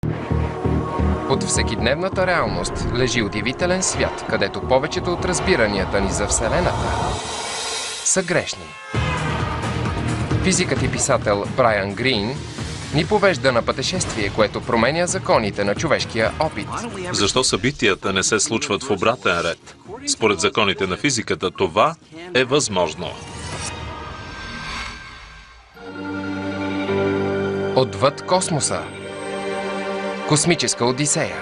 Под всекидневната реалност лежи удивителен свят, където повечето от разбиранията ни за Вселената са грешни. Физикът и писател Брайан Грин ни повежда на пътешествие, което променя законите на човешкия опит. Защо събитията не се случват в обратен ред? Според законите на физиката това е възможно. Отвъд космоса. Космическа одисея.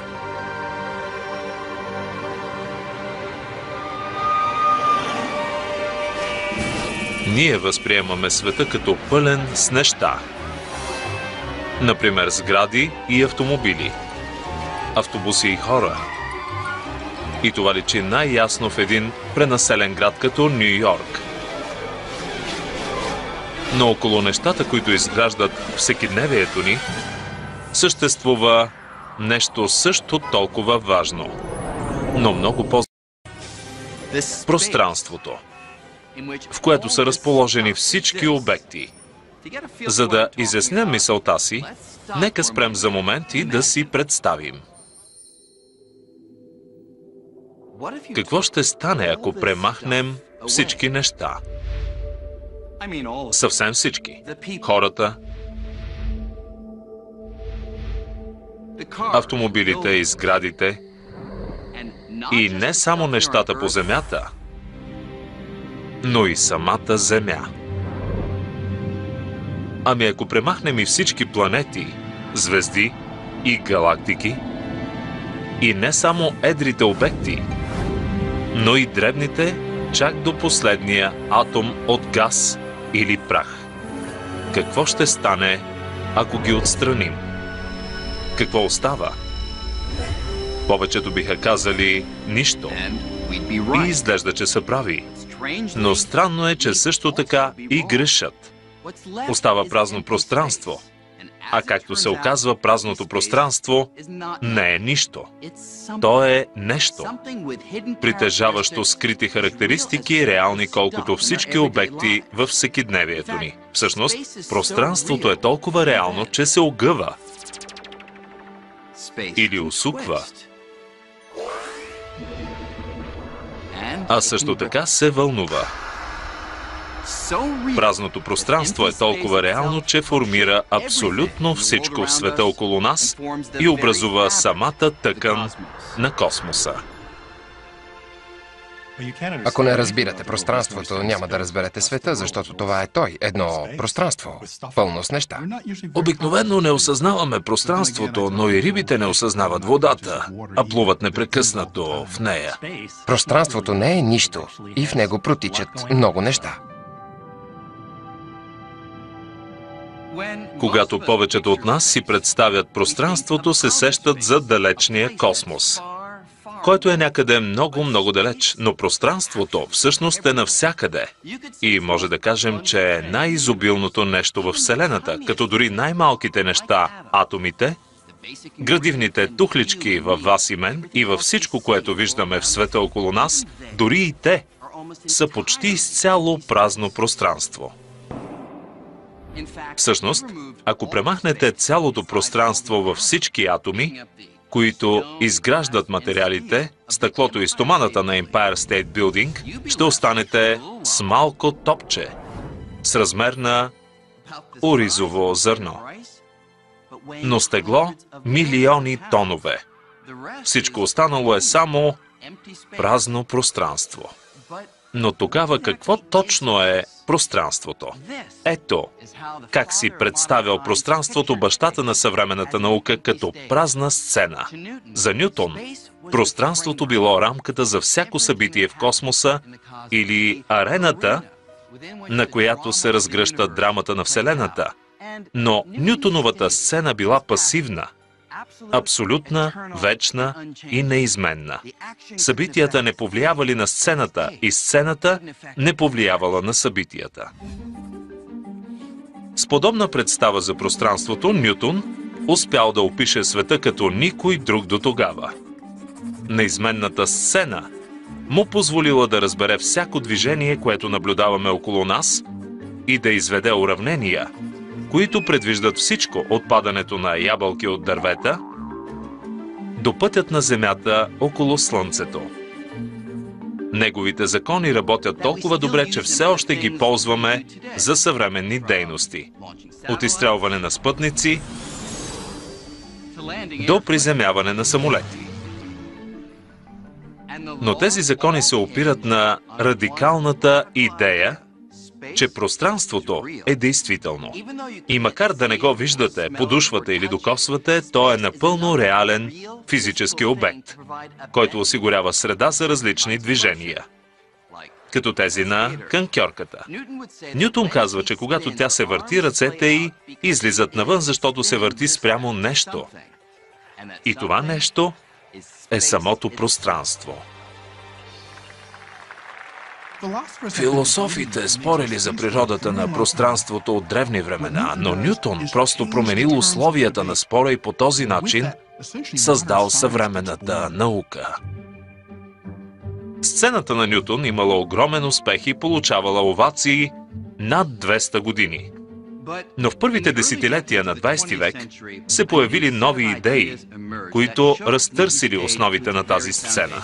Ние възприемаме света като пълен с неща. Например, сгради и автомобили, автобуси и хора. И това личи най-ясно в един пренаселен град като Ню Йорк. Но около нещата, които изграждат всекидневието ни, съществува нещо също толкова важно, но много по-важно. Пространството, в което са разположени всички обекти. За да изясня мисълта си, нека спрем за момент и да си представим. Какво ще стане, ако премахнем всички неща? Съвсем всички. Хората, автомобилите и сградите, и не само нещата по земята, но и самата Земя. Ами ако премахнем и всички планети, звезди и галактики, и не само едрите обекти, но и дребните, чак до последния атом от газ или прах. Какво ще стане, ако ги отстраним? Какво остава? Повечето биха казали нищо. И изглежда, че са прави. Но странно е, че също така и грешат. Остава празно пространство. А както се оказва, празното пространство не е нищо. То е нещо, притежаващо скрити характеристики, реални колкото всички обекти във всекидневието ни. Всъщност, пространството е толкова реално, че се огъва или усуква, а също така се вълнува. Празното пространство е толкова реално, че формира абсолютно всичко в света около нас и образува самата тъкан на космоса. Ако не разбирате пространството, няма да разберете света, защото това е той. Едно пространство, пълно с неща. Обикновено не осъзнаваме пространството, но и рибите не осъзнават водата, а плуват непрекъснато в нея. Пространството не е нищо и в него протичат много неща. Когато повечето от нас си представят пространството, се сещат за далечния космос, който е някъде много, много далеч, но пространството всъщност е навсякъде. И може да кажем, че е най-изобилното нещо във Вселената, като дори най-малките неща, атомите, градивните тухлички във вас и мен и във всичко, което виждаме в света около нас, дори и те са почти изцяло празно пространство. Всъщност, ако премахнете цялото пространство във всички атоми, които изграждат материалите, стъклото и стоманата на Empire State Building, ще останете с малко топче, с размер на оризово зърно. Но с тегло милиони тонове. Всичко останало е само празно пространство. Но тогава какво точно е пространството? Ето как си представял пространството бащата на съвременната наука като празна сцена. За Нютон пространството било рамката за всяко събитие в космоса или арената, на която се разгръща драмата на Вселената. Но Нютоновата сцена била пасивна, абсолютна, вечна и неизменна. Събитията не повлиявали на сцената и сцената не повлиявала на събитията. С подобна представа за пространството, Нютон успял да опише света като никой друг до тогава. Неизменната сцена му позволила да разбере всяко движение, което наблюдаваме около нас и да изведе уравнения, които предвиждат всичко от падането на ябълки от дървета до пътят на Земята около Слънцето. Неговите закони работят толкова добре, че все още ги ползваме за съвременни дейности. От изстрелване на спътници до приземяване на самолети. Но тези закони се опират на радикалната идея, че пространството е действително. И макар да не го виждате, подушвате или докосвате, то е напълно реален физически обект, който осигурява среда за различни движения, като тези на канкьорката. Нютон казва, че когато тя се върти, ръцете й излизат навън, защото се върти спрямо нещо. И това нещо е самото пространство. Философите спорили за природата на пространството от древни времена, но Нютон просто променил условията на спора и по този начин създал съвременната наука. Сцената на Нютон имала огромен успех и получавала овации над 200 години. Но в първите десетилетия на 20 век се появили нови идеи, които разтърсили основите на тази сцена.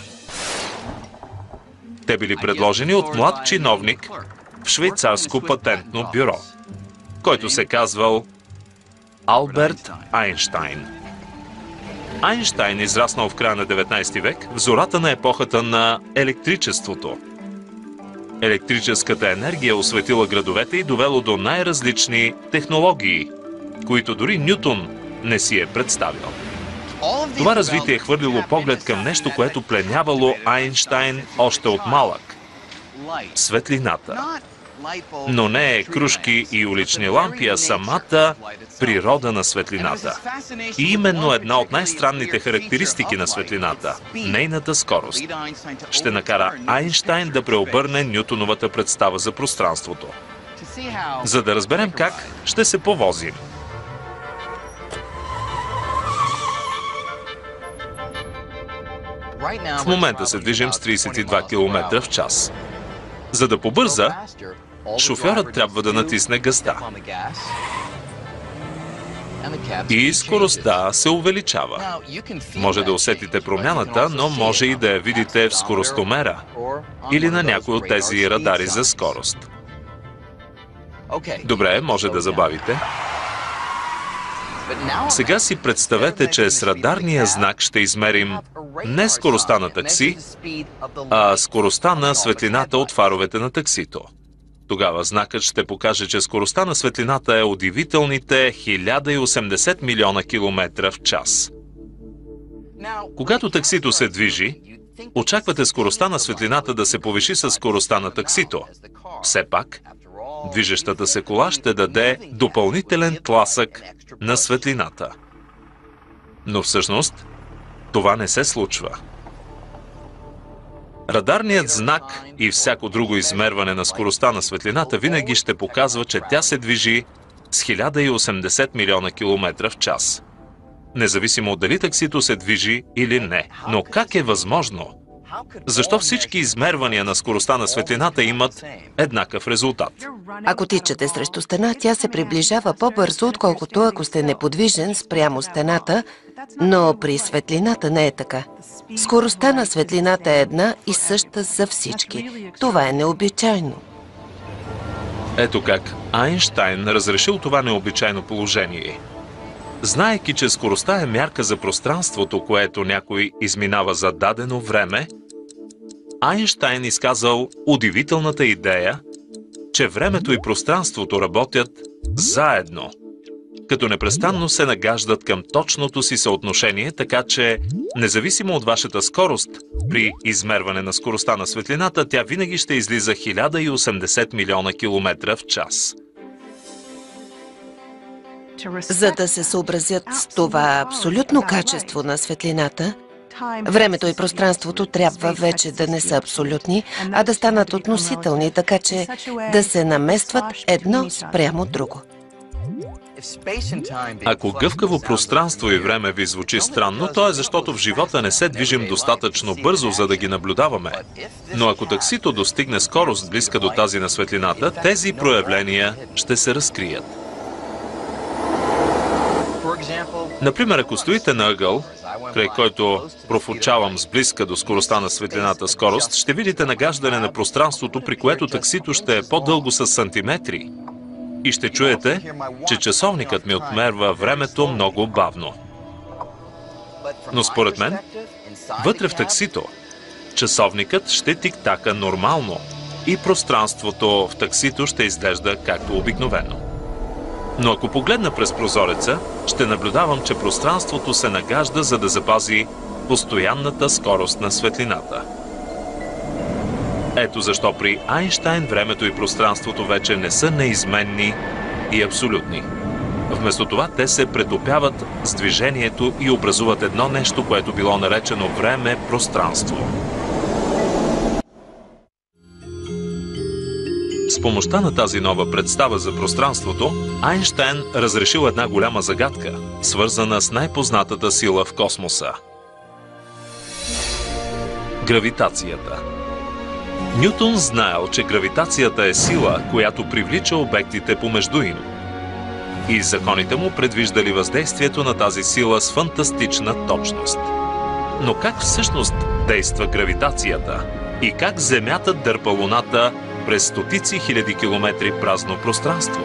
Те били предложени от млад чиновник в швейцарско патентно бюро, който се казвал Алберт Айнщайн. Айнщайн израснал в края на 19 век в зората на епохата на електричеството. Електрическата енергия осветила градовете и довело до най-различни технологии, които дори Нютон не си е представил. Това развитие е хвърлило поглед към нещо, което пленявало Айнщайн още от малък – светлината. Но не е кружки и улични лампи, а самата природа на светлината. И именно една от най-странните характеристики на светлината – нейната скорост – ще накара Айнщайн да преобърне Нютоновата представа за пространството. За да разберем как, ще се повозим. В момента се движим с 32 км в час. За да побърза, шофьорът трябва да натисне газта. И скоростта се увеличава. Може да усетите промяната, но може и да я видите в скоростомера или на някой от тези радари за скорост. Добре, може да забавите. Сега си представете, че с радарния знак ще измерим не скоростта на такси, а скоростта на светлината от фаровете на таксито. Тогава знакът ще покаже, че скоростта на светлината е удивителните 1080 милиона километра в час. Когато таксито се движи, очаквате скоростта на светлината да се повиши с скоростта на таксито. Все пак, движещата се кола ще даде допълнителен тласък на светлината. Но всъщност, това не се случва. Радарният знак и всяко друго измерване на скоростта на светлината винаги ще показва, че тя се движи с 1080 милиона километра в час. Независимо от дали таксито се движи или не. Но как е възможно? Защо всички измервания на скоростта на светлината имат еднакъв резултат? Ако тичате срещу стена, тя се приближава по-бързо, отколкото ако сте неподвижен спрямо стената, но при светлината не е така. Скоростта на светлината е една и съща за всички. Това е необичайно. Ето как Айнщайн разрешил това необичайно положение. Знаейки, че скоростта е мярка за пространството, което някой изминава за дадено време, Айнщайн изказал удивителната идея, че времето и пространството работят заедно, като непрестанно се нагаждат към точното си съотношение, така че, независимо от вашата скорост, при измерване на скоростта на светлината, тя винаги ще излиза 1080 милиона километра в час. За да се съобразят с това абсолютно качество на светлината, времето и пространството трябва вече да не са абсолютни, а да станат относителни, така че да се наместват едно спрямо друго. Ако гъвкаво пространство и време ви звучи странно, то е защото в живота не се движим достатъчно бързо, за да ги наблюдаваме. Но ако таксито достигне скорост близка до тази на светлината, тези проявления ще се разкрият. Например, ако стоите на ъгъл, край който профучавам с близка до скоростта на светлината скорост, ще видите нагаждане на пространството, при което таксито ще е по-дълго с сантиметри. И ще чуете, че часовникът ми отмерва времето много бавно. Но според мен, вътре в таксито, часовникът ще тиктака нормално и пространството в таксито ще изглежда както обикновено. Но ако погледна през прозореца, ще наблюдавам, че пространството се нагажда, за да запази постоянната скорост на светлината. Ето защо при Айнщайн времето и пространството вече не са неизменни и абсолютни. Вместо това те се претопяват с движението и образуват едно нещо, което било наречено време-пространство. С помощта на тази нова представа за пространството, Айнщайн разрешил една голяма загадка, свързана с най-познатата сила в космоса – гравитацията. Нютон знаел, че гравитацията е сила, която привлича обектите помежду им. И законите му предвиждали въздействието на тази сила с фантастична точност. Но как всъщност действа гравитацията? И как Земята дърпа Луната през стотици хиляди километри празно пространство?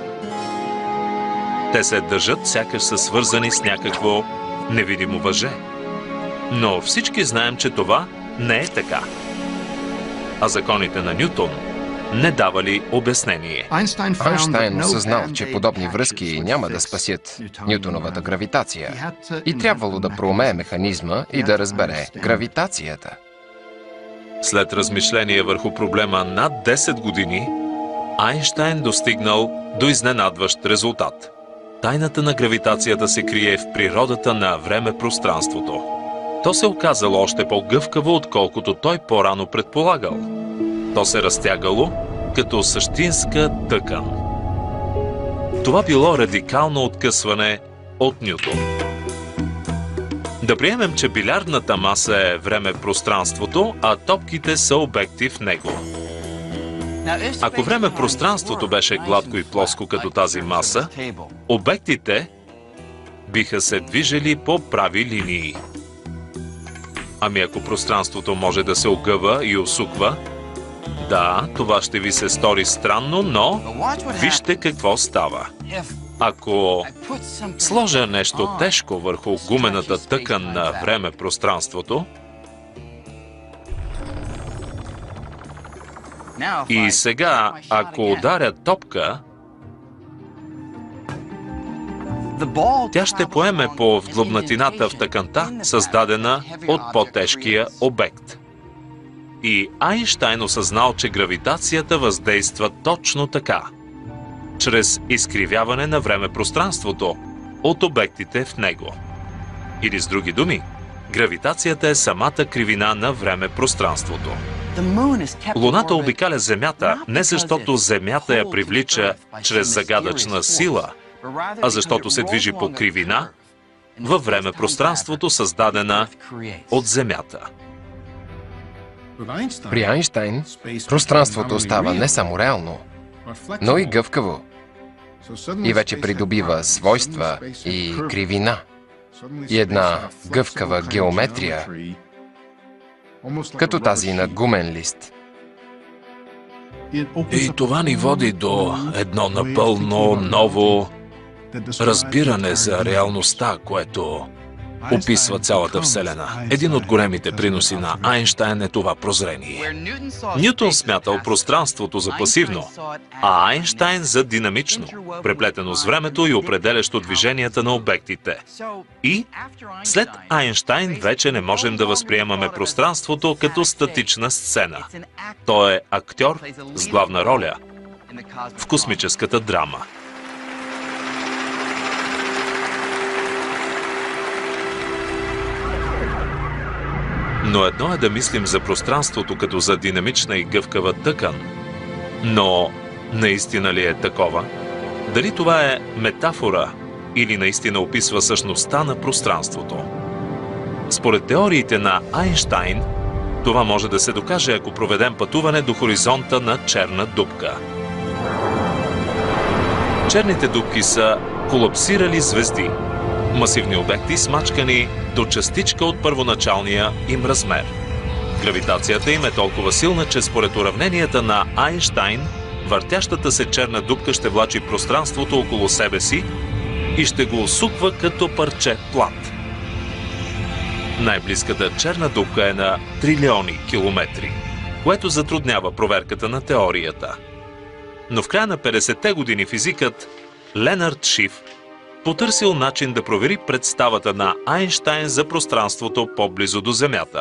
Те се държат, сякаш са свързани с някакво невидимо въже. Но всички знаем, че това не е така. А законите на Нютон не давали обяснение. Айнщайн осъзнал, че подобни връзки няма да спасят Нютоновата гравитация и трябвало да проумее механизма и да разбере гравитацията. След размишление върху проблема над 10 години, Айнщайн достигнал до изненадващ резултат. Тайната на гравитацията се крие в природата на време-пространството. То се оказало още по-гъвкаво, отколкото той по-рано предполагал. То се разтягало като същинска тъкан. Това било радикално откъсване от Нютон. Да приемем, че билярдната маса е време-пространството, а топките са обекти в него. Ако време-пространството беше гладко и плоско като тази маса, обектите биха се движили по прави линии. Ами ако пространството може да се огъва и усуква, да, това ще ви се стори странно, но вижте какво става. Ако сложа нещо тежко върху гумената тъкан на време-пространството и сега, ако ударя топка, тя ще поеме по вдлъбнатината в тъканта, създадена от по-тежкия обект. И Айнщайн осъзнал, че гравитацията въздейства точно така, чрез изкривяване на време-пространството от обектите в него. Или с други думи, гравитацията е самата кривина на време-пространството. Луната обикаля Земята не защото Земята я привлича чрез загадъчна сила, а защото се движи по кривина във време-пространството, създадена от Земята. При Айнщайн пространството става не само реално, но и гъвкаво. И вече придобива свойства и кривина. И една гъвкава геометрия, като тази на гумен лист. И това ни води до едно напълно ново разбиране за реалността, което описва цялата Вселена. Един от големите приноси на Айнщайн е това прозрение. Нютон смятал пространството за пасивно, а Айнщайн за динамично, преплетено с времето и определящо движенията на обектите. И след Айнщайн вече не можем да възприемаме пространството като статична сцена. Той е актьор с главна роля в космическата драма. Но едно е да мислим за пространството като за динамична и гъвкава тъкан. Но наистина ли е такова? Дали това е метафора или наистина описва същността на пространството? Според теориите на Айнщайн, това може да се докаже, ако проведем пътуване до хоризонта на черна дупка. Черните дупки са колапсирали звезди. Масивни обекти, смачкани до частичка от първоначалния им размер. Гравитацията им е толкова силна, че според уравненията на Айнщайн, въртящата се черна дупка ще влачи пространството около себе си и ще го усуква като парче плат. Най-близката черна дупка е на трилиони километри, което затруднява проверката на теорията. Но в края на 50-те години физикът Ленард Шиф потърсил начин да провери представата на Айнщайн за пространството по-близо до Земята.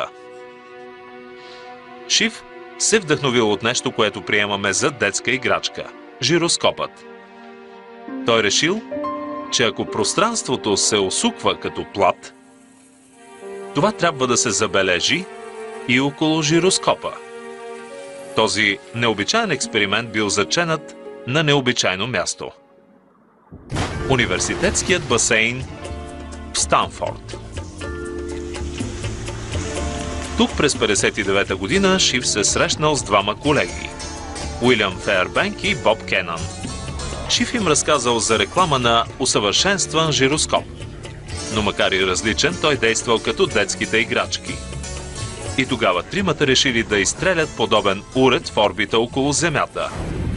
Шиф се вдъхновил от нещо, което приемаме за детска играчка – жироскопът. Той решил, че ако пространството се усуква като плат, това трябва да се забележи и около жироскопа. Този необичайен експеримент бил заченат на необичайно място – университетският басейн в Станфорд. Тук през 1959 година Шиф се срещнал с двама колеги – Уилям Фейербенк и Боб Кенън. Шиф им разказал за реклама на усъвършенстван жироскоп, но макар и различен, той действал като детските играчки. И тогава тримата решили да изстрелят подобен уред в орбита около Земята.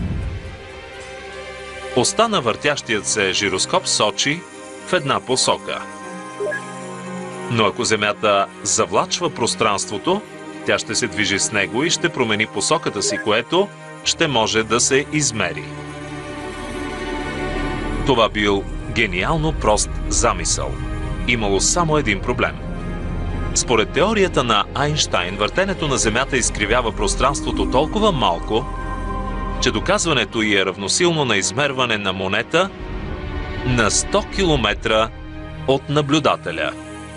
Оста на въртящият се жироскоп сочи в една посока. Но ако Земята завлачва пространството, тя ще се движи с него и ще промени посоката си, което ще може да се измери. Това бил гениално прост замисъл. Имало само един проблем. Според теорията на Айнщайн, въртенето на Земята изкривява пространството толкова малко, че доказването й е равносилно на измерване на монета на 100 км от наблюдателя.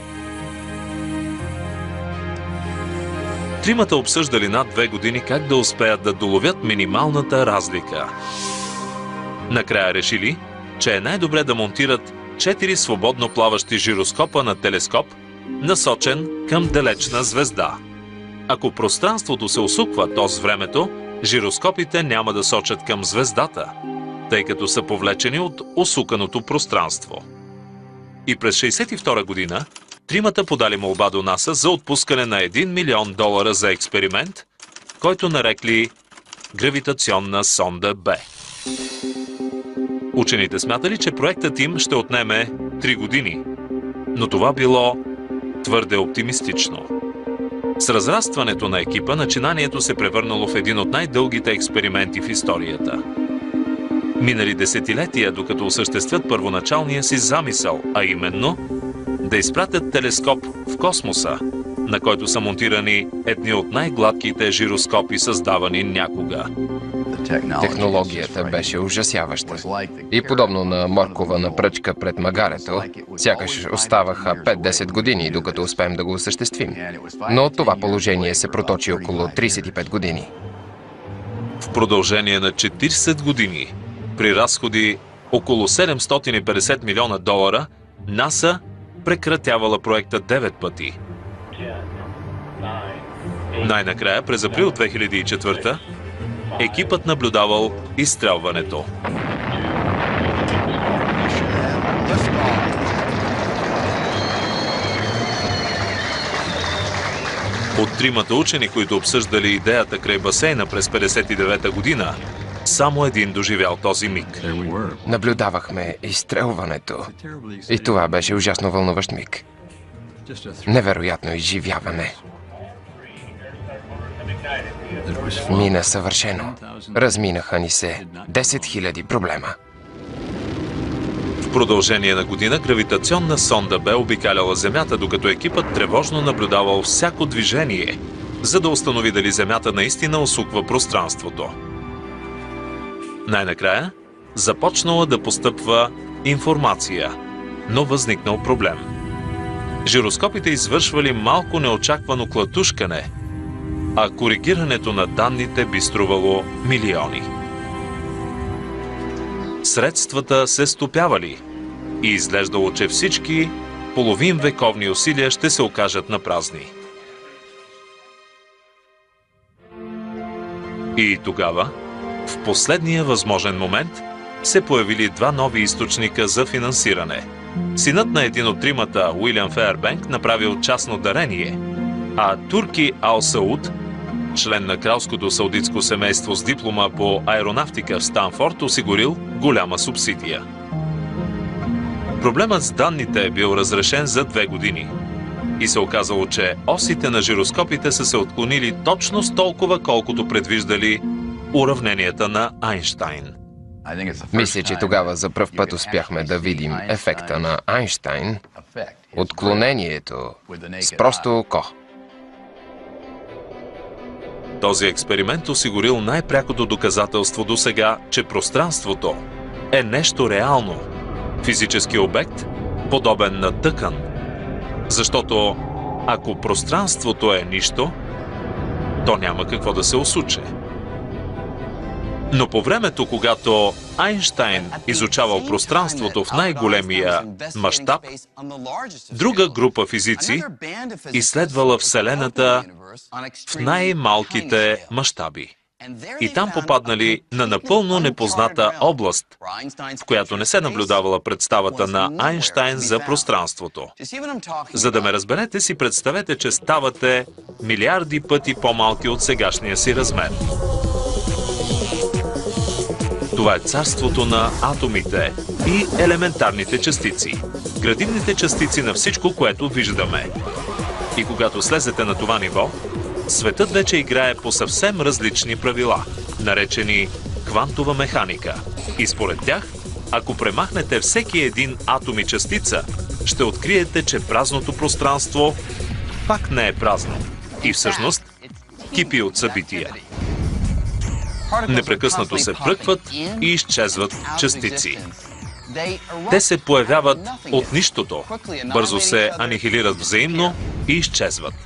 Тримата обсъждали над 2 години как да успеят да доловят минималната разлика. Накрая решили, че е най-добре да монтират 4 свободно плаващи жироскопа на телескоп, насочен към далечна звезда. Ако пространството се усуква, то с времето, жироскопите няма да сочат към звездата, тъй като са повлечени от усуканото пространство. И през 1962 година тримата подали молба до НАСА за отпускане на $1 милион за експеримент, който нарекли гравитационна сонда Б. Учените смятали, че проектът им ще отнеме 3 години, но това било твърде оптимистично. С разрастването на екипа, начинанието се превърнало в един от най-дългите експерименти в историята. Минали десетилетия, докато осъществят първоначалния си замисъл, а именно да изпратят телескоп в космоса, на който са монтирани едни от най-гладките жироскопи, създавани някога. Технологията беше ужасяваща. И подобно на моркована пръчка пред магарето, сякаш оставаха 5-10 години, докато успеем да го осъществим. Но това положение се проточи около 35 години. В продължение на 40 години, при разходи около $750 милиона, НАСА прекратявала проекта 9 пъти. Най-накрая, през април 2004, екипът наблюдавал изстрелването. От тримата учени, които обсъждали идеята край басейна през 1959 година, само един доживял този миг. Наблюдавахме изстрелването. И това беше ужасно вълнуващ миг. Невероятно изживяване. Мина съвършено. Разминаха ни се 10 000 проблема. В продължение на година гравитационна сонда Б обикаляла Земята, докато екипът тревожно наблюдавал всяко движение, за да установи дали Земята наистина усуква пространството. Най-накрая започнала да постъпва информация, но възникнал проблем. Жироскопите извършвали малко неочаквано клатушкане, а коригирането на данните би струвало милиони. Средствата се стопявали и изглеждало, че всички половин вековни усилия ще се окажат напразни. И тогава, в последния възможен момент, се появили два нови източника за финансиране Синът на един от тримата, Уилям Фейербенк, направил частно дарение, а Турки Ал Сауд, член на кралското саудитско семейство с диплома по аеронавтика в Станфорд, осигурил голяма субсидия. Проблемът с данните е бил разрешен за 2 години и се оказало, че осите на жироскопите са се отклонили точно с толкова, колкото предвиждали уравненията на Айнщайн. Мисля, че тогава за пръв път успяхме да видим ефекта на Айнщайн, отклонението с просто око. Този експеримент осигурил най-прякото доказателство досега, че пространството е нещо реално, физически обект, подобен на тъкан. Защото ако пространството е нищо, то няма какво да се осуче. Но по времето, когато Айнщайн изучавал пространството в най-големия мащаб, друга група физици изследвала Вселената в най-малките мащаби. И там попаднали на напълно непозната област, в която не се наблюдавала представата на Айнщайн за пространството. За да ме разберете, си представете, че ставате милиарди пъти по-малки от сегашния си размер. Това е царството на атомите и елементарните частици. Градивните частици на всичко, което виждаме. И когато слезете на това ниво, светът вече играе по съвсем различни правила, наречени квантова механика. И според тях, ако премахнете всеки един атом и частица, ще откриете, че празното пространство пак не е празно. И всъщност кипи от събития. Непрекъснато се пръкват и изчезват частици. Те се появяват от нищото, бързо се анихилират взаимно и изчезват.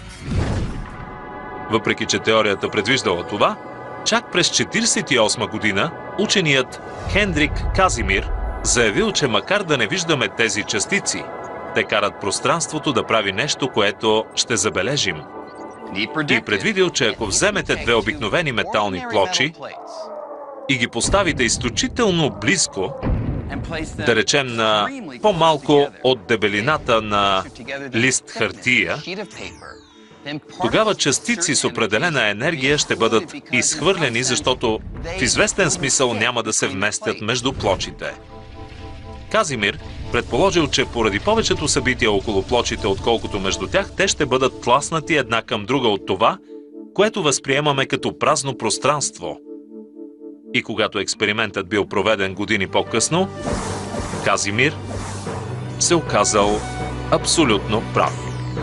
Въпреки че теорията предвиждала това, чак през 1948 година ученият Хендрик Казимир заявил, че макар да не виждаме тези частици, те карат пространството да прави нещо, което ще забележим. И предвидил, че ако вземете 2 обикновени метални плочи и ги поставите изключително близко, да речем на по-малко от дебелината на лист хартия, тогава частици с определена енергия ще бъдат изхвърлени, защото в известен смисъл няма да се вместят между плочите. Казимир предположил, че поради повечето събития около плочите, отколкото между тях, те ще бъдат тласнати една към друга от това, което възприемаме като празно пространство. И когато експериментът бил проведен години по-късно, Казимир се оказал абсолютно прав.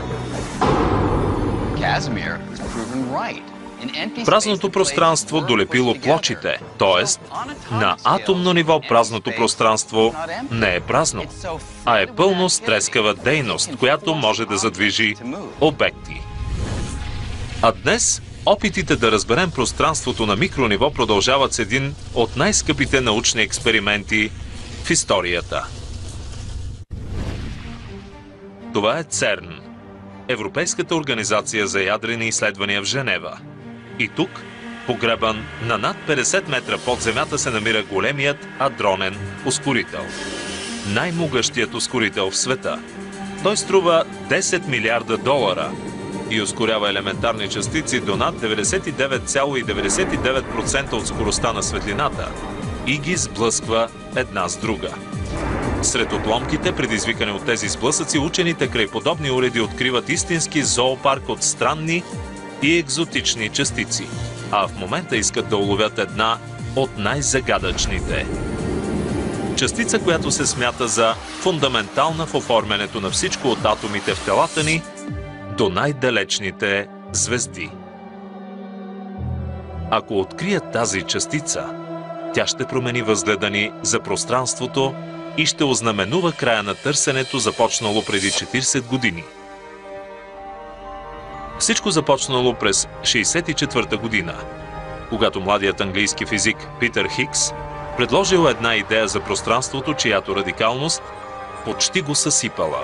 Празното пространство долепило плочите, т.е. на атомно ниво празното пространство не е празно, а е пълно с трескава дейност, която може да задвижи обекти. А днес опитите да разберем пространството на микрониво продължават с един от най-скъпите научни експерименти в историята. Това е ЦЕРН, Европейската организация за ядрени изследвания в Женева. И тук, погребан на над 50 метра под земята, се намира големият адронен ускорител. Най-могъщият ускорител в света. Той струва 10 милиарда долара и ускорява елементарни частици до над 99,99% от скоростта на светлината и ги сблъсква една с друга. Сред отломките, предизвикани от тези сблъсъци, учените край подобни уреди откриват истински зоопарк от странни и екзотични частици, а в момента искат да уловят една от най-загадъчните. Частица, която се смята за фундаментална в оформянето на всичко от атомите в телата ни до най-далечните звезди. Ако открият тази частица, тя ще промени възгледа ни за пространството и ще ознаменува края на търсенето, започнало преди 40 години. Всичко започнало през 1964 година, когато младият английски физик Питър Хикс предложил една идея за пространството, чиято радикалност почти го съсипала.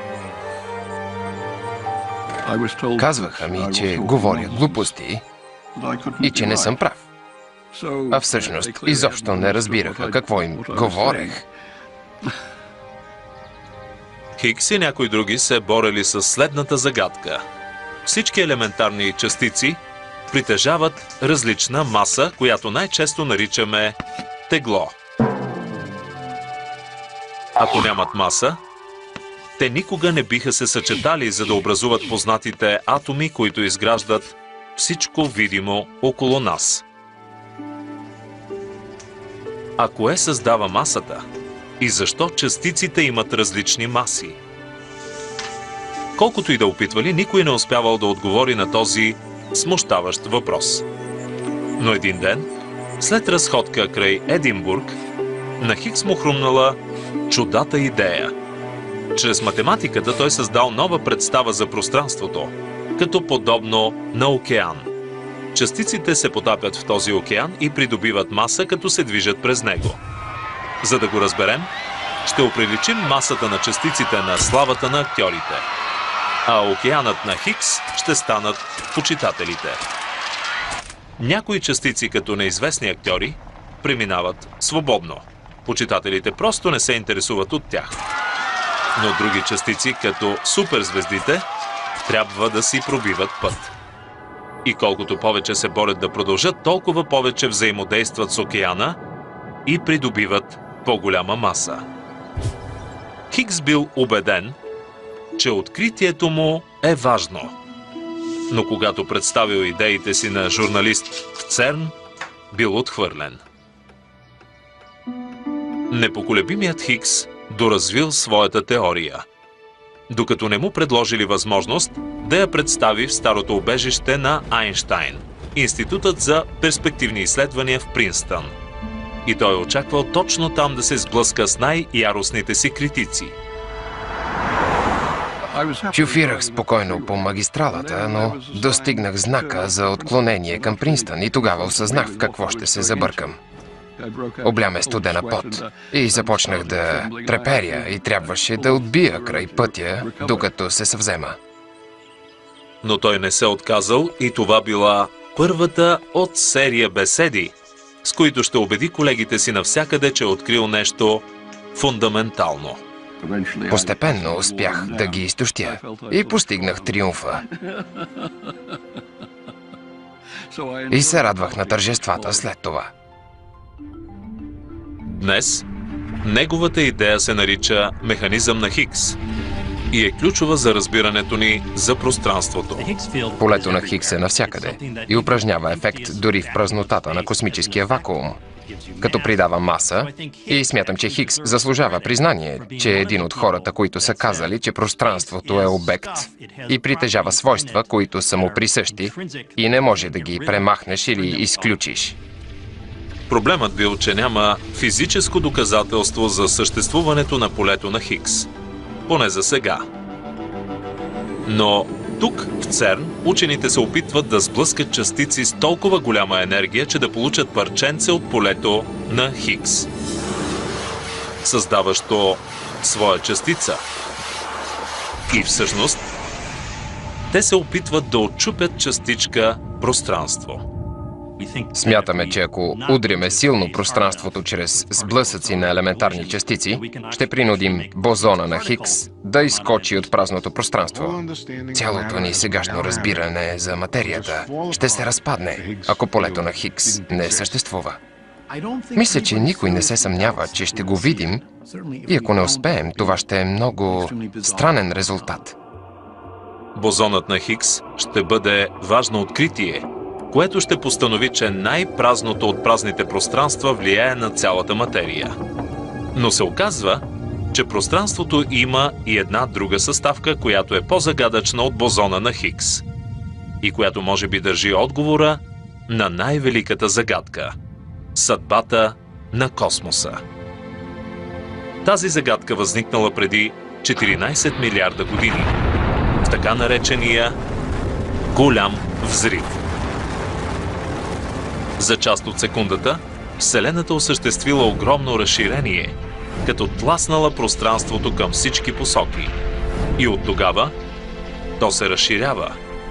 Казваха ми, че говоря глупости и че не съм прав. А всъщност изобщо не разбираха какво им говорех. Хигс и някои други се борели с следната загадка. Всички елементарни частици притежават различна маса, която най-често наричаме тегло. Ако нямат маса, те никога не биха се съчетали, за да образуват познатите атоми, които изграждат всичко видимо около нас. А кое създава масата? И защо частиците имат различни маси? Колкото и да опитвали, никой не успявал да отговори на този смущаващ въпрос. Но един ден, след разходка край Единбург, на Хигс му хрумнала чудата идея. Чрез математиката той създал нова представа за пространството, като подобно на океан. Частиците се потапят в този океан и придобиват маса, като се движат през него. За да го разберем, ще оприличим масата на частиците на славата на актьорите, а океанът на Хигс ще станат почитателите. Някои частици, като неизвестни актьори, преминават свободно. Почитателите просто не се интересуват от тях. Но други частици, като суперзвездите, трябва да си пробиват път. И колкото повече се борят да продължат, толкова повече взаимодействат с океана и придобиват по-голяма маса. Хигс бил убеден, че откритието му е важно. Но когато представил идеите си на журналист в ЦЕРН, бил отхвърлен. Непоколебимият Хигс доразвил своята теория, докато не му предложили възможност да я представи в старото убежище на Айнщайн, Институтът за перспективни изследвания в Принстън. И той очаквал точно там да се сблъска с най-яростните си критици. Шофирах спокойно по магистралата, но достигнах знака за отклонение към Принстън и тогава осъзнах в какво ще се забъркам. Обля ме студена пот и започнах да треперя и трябваше да отбия край пътя, докато се съвзема. Но той не се отказал и това била първата от серия беседи, с които ще убеди колегите си навсякъде, че е открил нещо фундаментално. Постепенно успях да ги изтощя и постигнах триумфа. И се радвах на тържествата след това. Днес неговата идея се нарича механизъм на Хигс и е ключова за разбирането ни за пространството. Полето на Хигс е навсякъде и упражнява ефект дори в празнотата на космическия вакуум, като придава маса, и смятам, че Хигс заслужава признание, че е един от хората, които са казали, че пространството е обект и притежава свойства, които са му присъщи и не може да ги премахнеш или изключиш. Проблемът бил, че няма физическо доказателство за съществуването на полето на Хигс. Поне за сега. Но тук, в ЦЕРН, учените се опитват да сблъскат частици с толкова голяма енергия, че да получат парченце от полето на Хигс, създаващо своя частица. И всъщност, те се опитват да отчупят частичка пространство. Смятаме, че ако удриме силно пространството чрез сблъсъци на елементарни частици, ще принудим бозона на Хигс да изскочи от празното пространство. Цялото ни сегашно разбиране за материята ще се разпадне, ако полето на Хигс не съществува. Мисля, че никой не се съмнява, че ще го видим и ако не успеем, това ще е много странен резултат. Бозонът на Хигс ще бъде важно откритие, което ще постанови, че най-празното от празните пространства влияе на цялата материя. Но се оказва, че пространството има и една друга съставка, която е по-загадъчна от бозона на Хигс и която може би държи отговора на най-великата загадка – съдбата на космоса. Тази загадка възникнала преди 14 милиарда години, в така наречения голям взрив. За част от секундата, Вселената осъществила огромно разширение, като тласнала пространството към всички посоки. И от тогава то се разширява.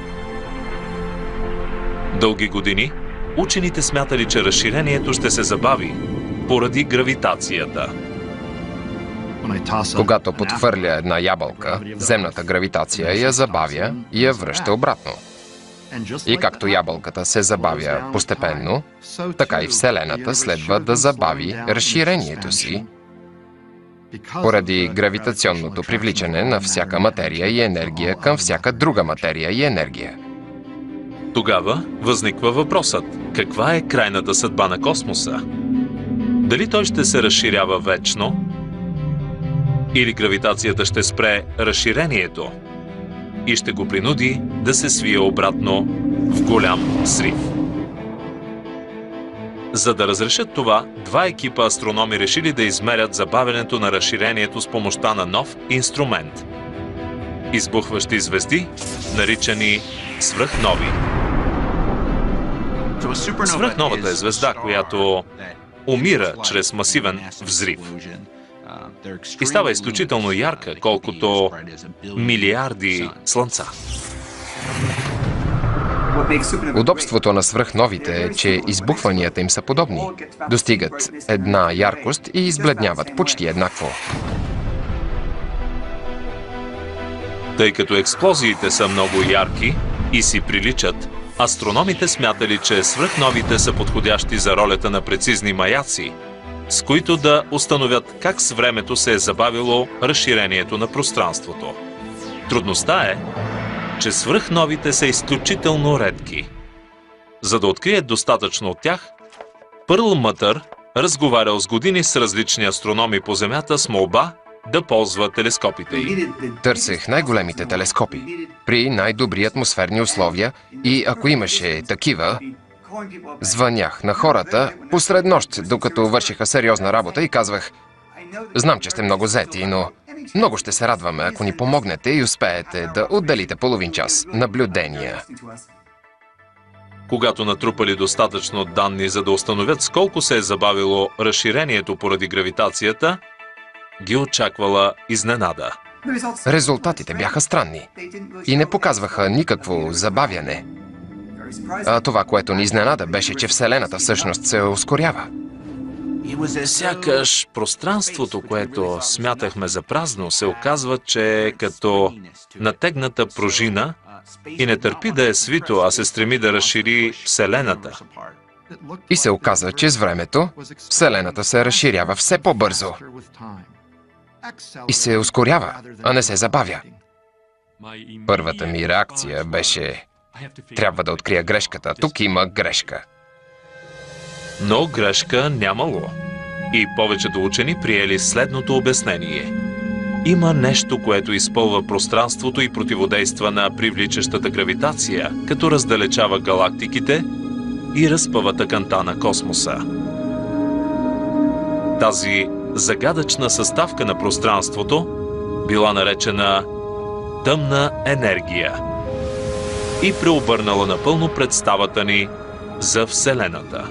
Дълги години учените смятали, че разширението ще се забави поради гравитацията. Когато подхвърля една ябълка, земната гравитация я забавя и я връща обратно. И както ябълката се забавя постепенно, така и Вселената следва да забави разширението си поради гравитационното привличане на всяка материя и енергия към всяка друга материя и енергия. Тогава възниква въпросът: каква е крайната съдба на космоса? Дали той ще се разширява вечно? Или гравитацията ще спре разширението и ще го принуди да се свие обратно в голям срив? За да разрешат това, два екипа астрономи решили да измерят забавянето на разширението с помощта на нов инструмент – избухващи звезди, наричани свръхнови. Свръхновата е звезда, която умира чрез масивен взрив и става изключително ярка, колкото милиарди слънца. Удобството на свръхновите е, че избухванията им са подобни. Достигат една яркост и избледняват почти еднакво. Тъй като експлозиите са много ярки и си приличат, астрономите смятали, че свръхновите са подходящи за ролята на прецизни маяци, с които да установят как с времето се е забавило разширението на пространството. Трудността е, че свръхновите са изключително редки. За да открият достатъчно от тях, Пърл Мътър разговарял с години с различни астрономи по Земята с молба да ползва телескопите й. Търсех най-големите телескопи при най-добри атмосферни условия и ако имаше такива, звънях на хората посред нощ, докато вършиха сериозна работа и казвах: знам, че сте много заети, но много ще се радваме, ако ни помогнете и успеете да отделите половин час наблюдения. Когато натрупали достатъчно данни, за да установят с колко се е забавило разширението поради гравитацията, ги очаквала изненада. Резултатите бяха странни и не показваха никакво забавяне. А това, което ни изненада, беше, че Вселената всъщност се ускорява. Сякаш пространството, което смятахме за празно, се оказва, че е като натегната пружина и не търпи да е свито, а се стреми да разшири Вселената. И се оказа, че с времето Вселената се разширява все по-бързо и се ускорява, а не се забавя. Първата ми реакция беше: трябва да открия грешката. Тук има грешка. Но грешка нямало. И повечето учени приели следното обяснение. Има нещо, което изпълва пространството и противодейства на привличащата гравитация, като раздалечава галактиките и разпъва тъканта на космоса. Тази загадъчна съставка на пространството била наречена тъмна енергия и преобърнала напълно представата ни за Вселената.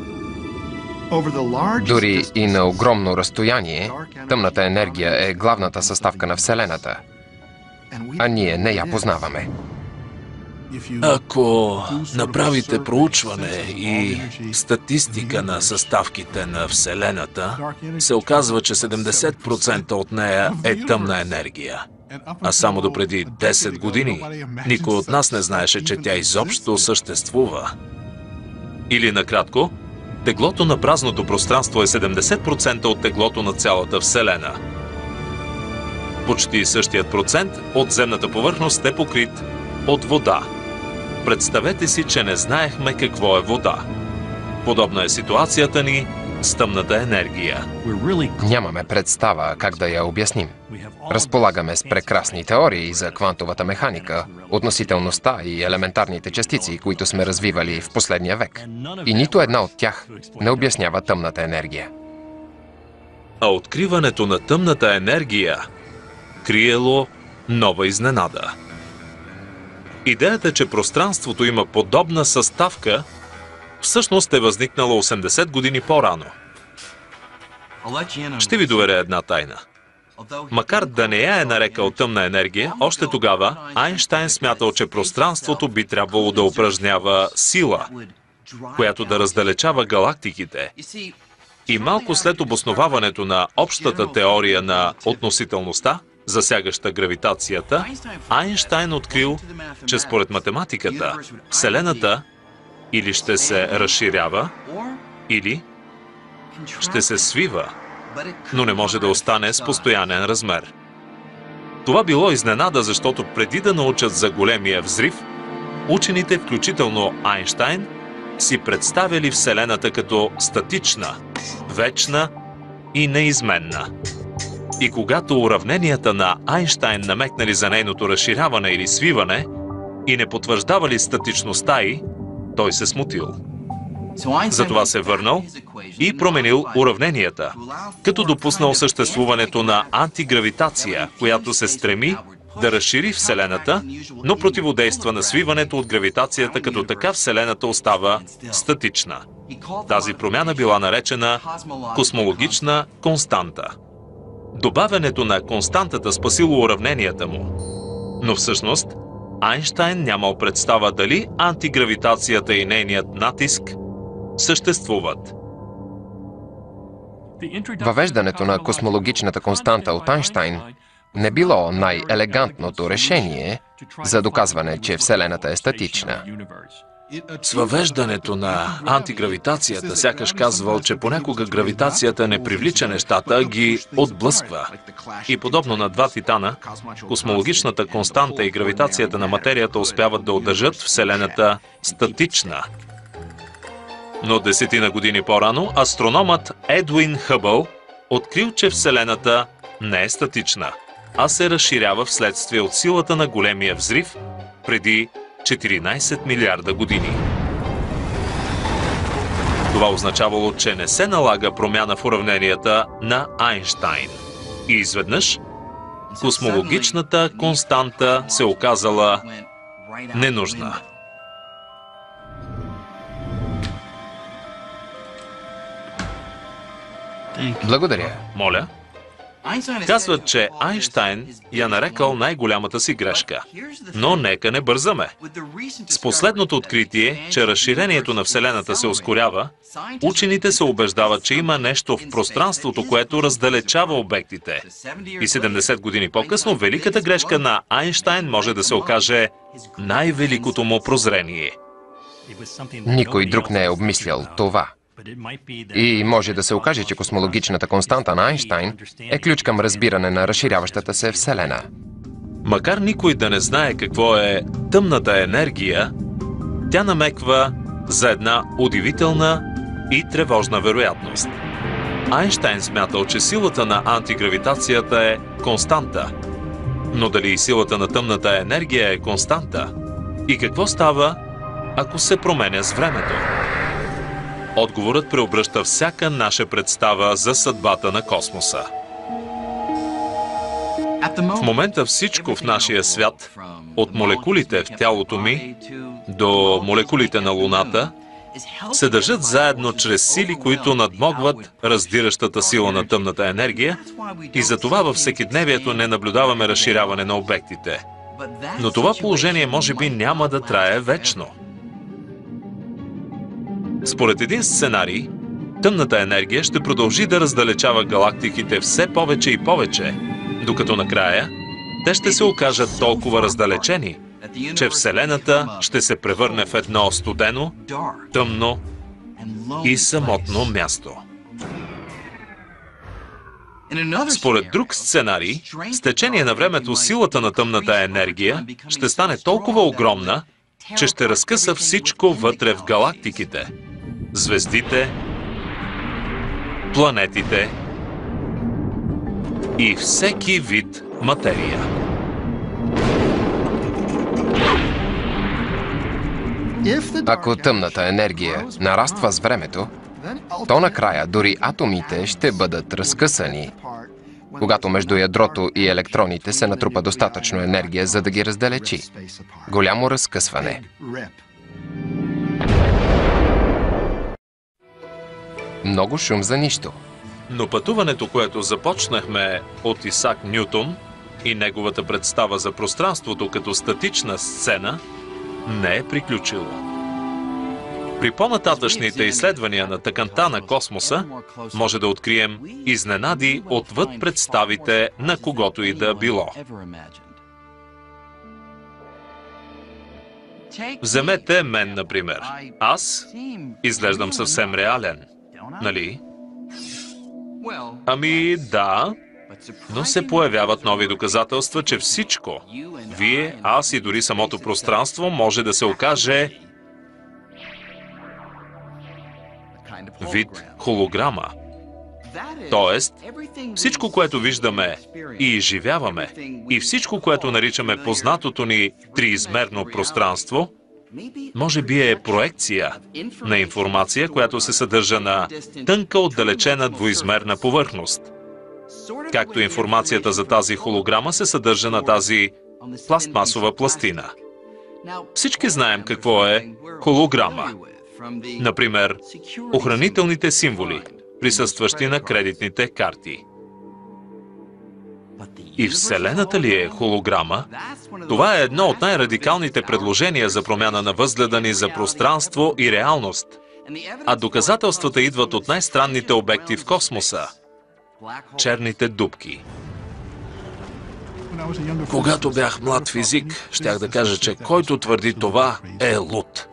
Дори и на огромно разстояние, тъмната енергия е главната съставка на Вселената, а ние не я познаваме. Ако направите проучване и статистика на съставките на Вселената, се оказва, че 70% от нея е тъмна енергия. А само допреди 10 години никой от нас не знаеше, че тя изобщо съществува. Или накратко, теглото на празното пространство е 70% от теглото на цялата Вселена. Почти същият процент от земната повърхност е покрит от вода. Представете си, че не знаехме какво е вода. Подобна е ситуацията ни с тъмната енергия. Нямаме представа как да я обясним. Разполагаме с прекрасни теории за квантовата механика, относителността и елементарните частици, които сме развивали в последния век. И нито една от тях не обяснява тъмната енергия. А откриването на тъмната енергия криело нова изненада. Идеята, че пространството има подобна съставка, всъщност е възникнала 80 години по-рано. Ще ви доверя една тайна. Макар да не я е нарекал тъмна енергия, още тогава Айнщайн смятал, че пространството би трябвало да упражнява сила, която да раздалечава галактиките И малко след обосноваването на общата теория на относителността, засягаща гравитацията, Айнщайн открил, че според математиката Вселената или ще се разширява, или ще се свива, но не може да остане с постоянен размер. Това било изненада, защото преди да научат за големия взрив, учените, включително Айнщайн, си представили Вселената като статична, вечна и неизменна. И когато уравненията на Айнщайн намекнали за нейното разширяване или свиване и не потвърждавали статичността й, той се смутил. Затова се върнал и променил уравненията, като допуснал съществуването на антигравитация, която се стреми да разшири Вселената, но противодейства на свиването от гравитацията, като така Вселената остава статична. Тази промяна била наречена космологична константа. Добавянето на константата спасило уравненията му. Но всъщност Айнщайн нямал представа дали антигравитацията и нейният натиск съществуват. Въвеждането на космологичната константа от Айнщайн не било най-елегантното решение за доказване, че Вселената е статична. С въвеждането на антигравитацията сякаш казвал, че понякога гравитацията не привлича нещата, а ги отблъсква. И подобно на два титана, космологичната константа и гравитацията на материята успяват да удържат Вселената статична. Но 10 години по-рано астрономът Едуин Хъбъл открил, че Вселената не е статична, а се разширява вследствие от силата на големия взрив преди 14 милиарда години. Това означавало, че не се налага промяна в уравненията на Айнщайн. И изведнъж космологичната константа се оказала ненужна. Благодаря. Моля? Казват, че Айнщайн я нарекал най-голямата си грешка. Но нека не бързаме. С последното откритие, че разширението на Вселената се ускорява, учените се убеждават, че има нещо в пространството, което раздалечава обектите. И 70 години по-късно, великата грешка на Айнщайн може да се окаже най-великото му прозрение. Никой друг не е обмислял това. И може да се окаже, че космологичната константа на Айнщайн е ключ към разбиране на разширяващата се Вселена. Макар никой да не знае какво е тъмната енергия, тя намеква за една удивителна и тревожна вероятност. Айнщайн смятал, че силата на антигравитацията е константа. Но дали и силата на тъмната енергия е константа? И какво става, ако се променя с времето? Отговорът преобръща всяка наша представа за съдбата на космоса. В момента всичко в нашия свят, от молекулите в тялото ми до молекулите на Луната, се държат заедно чрез сили, които надмогват раздиращата сила на тъмната енергия, и затова във всекидневието не наблюдаваме разширяване на обектите. Но това положение може би няма да трае вечно. Според един сценарий, тъмната енергия ще продължи да раздалечава галактиките все повече и повече, докато накрая те ще се окажат толкова раздалечени, че Вселената ще се превърне в едно студено, тъмно и самотно място. Според друг сценарий, с течение на времето силата на тъмната енергия ще стане толкова огромна, че ще разкъса всичко вътре в галактиките. Звездите, планетите и всеки вид материя. Ако тъмната енергия нараства с времето, то накрая дори атомите ще бъдат разкъсани, когато между ядрото и електроните се натрупа достатъчно енергия, за да ги раздалечи. Голямо разкъсване. Много шум за нищо. Но пътуването, което започнахме от Исак Нютон и неговата представа за пространството като статична сцена, не е приключило. При по-нататъчните изследвания на тъканта на космоса може да открием изненади отвъд представите на когото и да било. Вземете мен, например. Аз изглеждам съвсем реален, нали? Ами да, но се появяват нови доказателства, че всичко, вие, аз и дори самото пространство може да се окаже вид холограма. Тоест, всичко, което виждаме и изживяваме, и всичко, което наричаме познатото ни триизмерно пространство, може би е проекция на информация, която се съдържа на тънка, отдалечена двуизмерна повърхност. Както информацията за тази холограма се съдържа на тази пластмасова пластина. Всички знаем какво е холограма. Например, охранителните символи, присъстващи на кредитните карти. И Вселената ли е холограма? Това е едно от най-радикалните предложения за промяна на възгледа ни за пространство и реалност. А доказателствата идват от най-странните обекти в космоса – черните дупки. Когато бях млад физик, щях да кажа, че който твърди това е луд.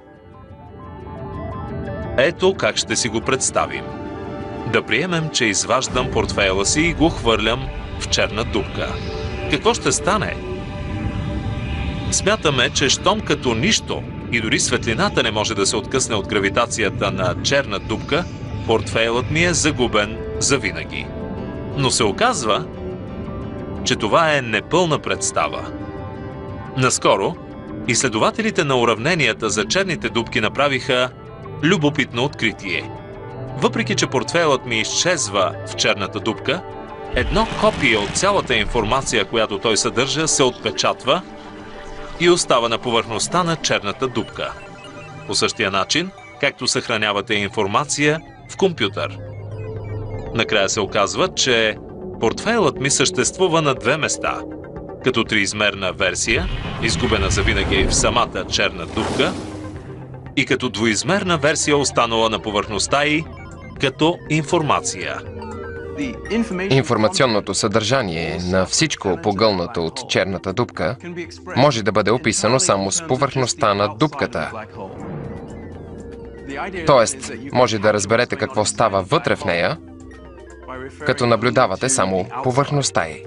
Ето как ще си го представим. Да приемем, че изваждам портфейла си и го хвърлям в черна дупка. Какво ще стане? Смятаме, че щом като нищо и дори светлината не може да се откъсне от гравитацията на черна дупка, портфейлът ми е загубен завинаги. Но се оказва, че това е непълна представа. Наскоро, изследователите на уравненията за черните дупки направиха любопитно откритие. Въпреки че портфейлът ми изчезва в черната дупка, едно копие от цялата информация, която той съдържа, се отпечатва и остава на повърхността на черната дупка. По същия начин, както съхранявате информация в компютър. Накрая се оказва, че портфейлът ми съществува на две места. Като триизмерна версия, изгубена завинаги в самата черна дупка, и като двуизмерна версия, останала на повърхността й като информация. Информационното съдържание на всичко погълнато от черната дупка може да бъде описано само с повърхността на дупката. Тоест, може да разберете какво става вътре в нея, като наблюдавате само повърхността й.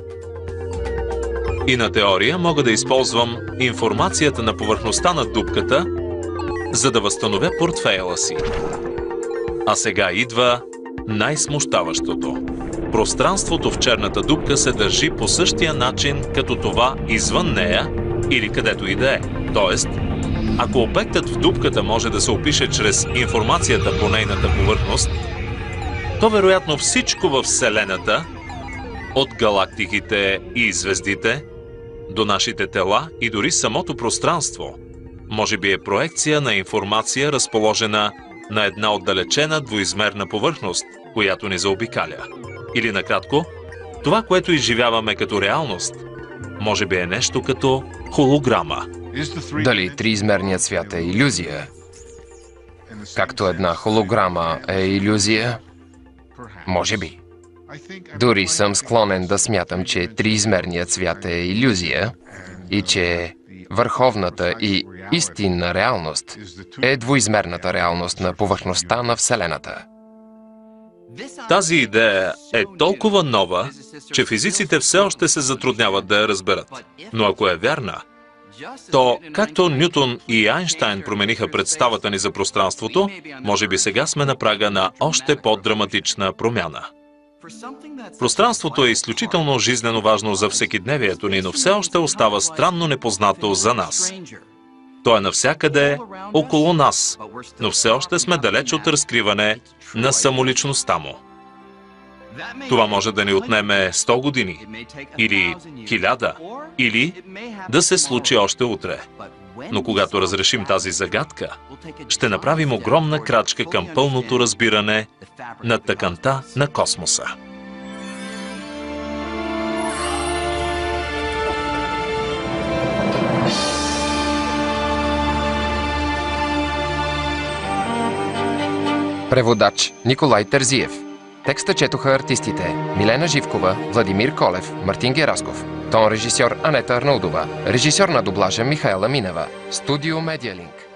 И на теория мога да използвам информацията на повърхността на дупката, за да възстановя портфейла си. А сега идва най-смущаващото. Пространството в черната дупка се държи по същия начин, като това извън нея или където и да е. Тоест, ако обектът в дупката може да се опише чрез информацията по нейната повърхност, то вероятно всичко във Вселената, от галактиките и звездите до нашите тела и дори самото пространство, може би е проекция на информация, разположена на една отдалечена двуизмерна повърхност, която ни заобикаля. Или накратко, това, което изживяваме като реалност, може би е нещо като холограма. Дали триизмерният свят е илюзия? Както една холограма е илюзия? Може би. Дори съм склонен да смятам, че триизмерният свят е илюзия и че върховната и истинна реалност е двуизмерната реалност на повърхността на Вселената. Тази идея е толкова нова, че физиците все още се затрудняват да я разберат. Но ако е вярна, то както Нютон и Айнщайн промениха представата ни за пространството, може би сега сме на прага на още по-драматична промяна. Пространството е изключително жизнено важно за всекидневието ни, но все още остава странно непознато за нас. То е навсякъде около нас, но все още сме далеч от разкриване на самоличността му. Това може да ни отнеме 100 години, или 1000, или да се случи още утре. Но когато разрешим тази загадка, ще направим огромна крачка към пълното разбиране на тъканта на космоса. Преводач Николай Терзиев. Текста четоха артистите Милена Живкова, Владимир Колев, Мартин Герасков. Тон режисьор Анета Арнаудова. Режисьор на дублажа Михаела Минева. Студио Медиалинк.